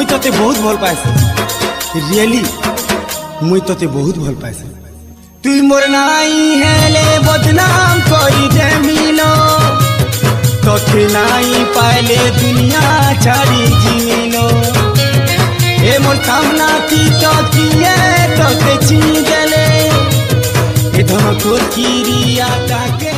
तोते बहुत भल पाए रियली मुई तोते बहुत भल पाए तू मोर नाई हेले बदनाम करी दे मिलो तोते नाई पाले दुनिया छाड़ी जीलो ए मोर कामना की तो किए तोते छीन देले ए धमको किरिया ताके